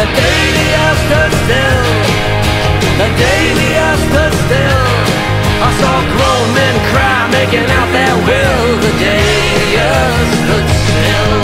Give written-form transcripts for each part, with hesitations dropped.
day the earth stood still, the day the earth stood still, I saw grown men cry, making out their will. The day the earth stood still.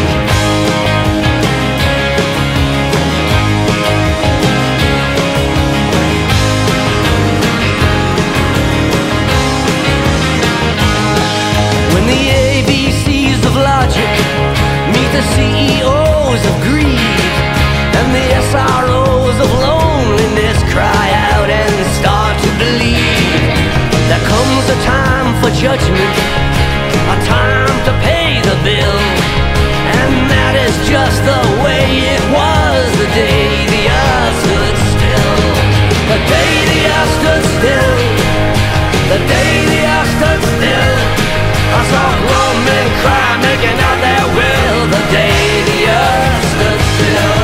When the ABCs of logic meet the CEOs of greed, and the SROs of loneliness cry out and start to believe, there comes a time for judgment, a time to pay the bill. And that is just the way it was the day the earth stood still. The day the earth stood still, the day the earth stood still, I saw grown men cry, making out their will. The day the earth stood still.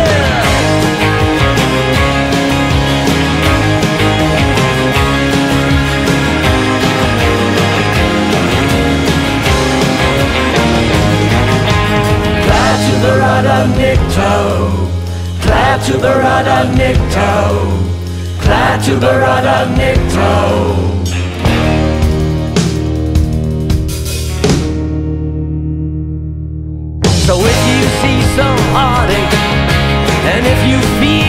Glad to the rudder nicto, glad to the rudder nicto, glad to the rudder nicto. So if you see some heartache, and if you feel